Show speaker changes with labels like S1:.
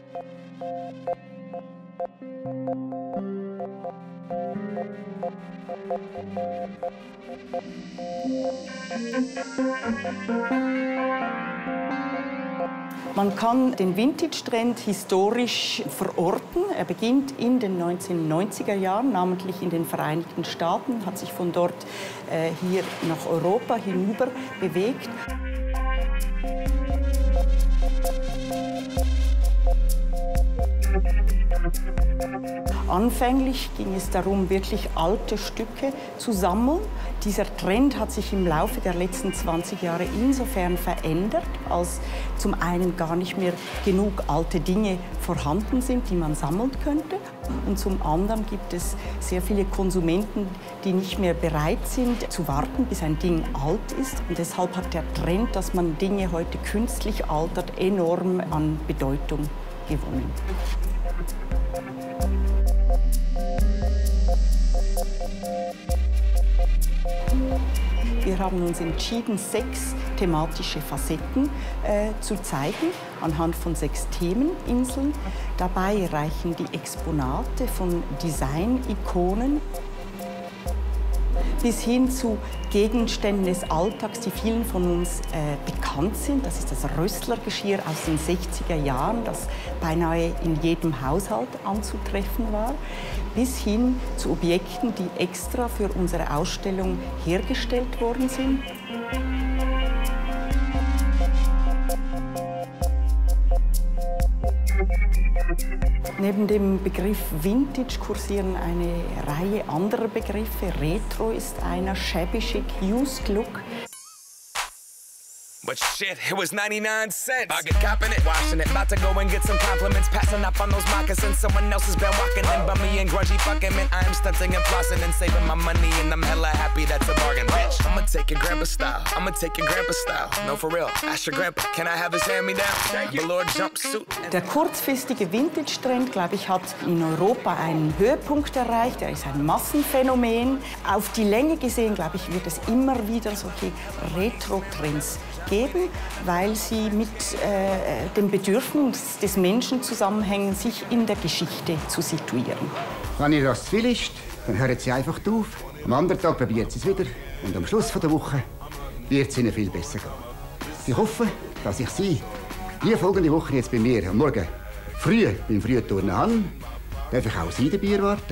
S1: Man kann den Vintage-Trend historisch verorten. Er beginnt in den 1990er Jahren, namentlich in den Vereinigten Staaten, hat sich von dort hier nach Europa hinüber bewegt. Anfänglich ging es darum, wirklich alte Stücke zu sammeln. Dieser Trend hat sich im Laufe der letzten 20 Jahre insofern verändert, als zum einen gar nicht mehr genug alte Dinge vorhanden sind, die man sammeln könnte. Und zum anderen gibt es sehr viele Konsumenten, die nicht mehr bereit sind, zu warten, bis ein Ding alt ist. Und deshalb hat der Trend, dass man Dinge heute künstlich altert, enorm an Bedeutung gewonnen. Wir haben uns entschieden, 6 thematische Facetten zu zeigen, anhand von 6 Themeninseln. Dabei reichen die Exponate von Design-Ikonen bis hin zu Gegenständen des Alltags, die vielen von uns bekannt sind. Das ist das Rösslergeschirr aus den 60er Jahren, das beinahe in jedem Haushalt anzutreffen war, bis hin zu Objekten, die extra für unsere Ausstellung hergestellt worden sind. Neben dem Begriff Vintage kursieren eine Reihe anderer Begriffe. Retro ist einer, shabby chic, used look.
S2: But shit, it was 99 cents. I get copping it, washing it. About to go and get some compliments. Passing up on those moccasins. Someone else has been walking in by me and grungy fucking man. I am stunting and flossing and saving my money. And I'm hella happy that's a bargain, bitch. I'ma take your grandpa style. I'ma take your grandpa style. No, for real. Ask your grandpa, can I have his hand-me-down? Velour jumpsuit.
S1: Der kurzfristige Vintage-Trend, glaube ich, hat in Europa einen Höhepunkt erreicht. Er ist ein Massenphänomen. Auf die Länge gesehen, glaube ich, wird es immer wieder solche Retro-Trends geben, weil sie mit dem Bedürfnis des Menschen zusammenhängen, sich in der Geschichte zu situieren.
S3: Wenn ihr das zu viel ist, dann hört sie einfach auf. Am anderen Tag probiert sie es wieder und am Schluss der Woche wird es ihnen viel besser gehen. Ich hoffe, dass ich Sie die folgende Woche jetzt bei mir am Morgen früh beim Frühturnen habe. Darf ich auch Sie dabei erwarten?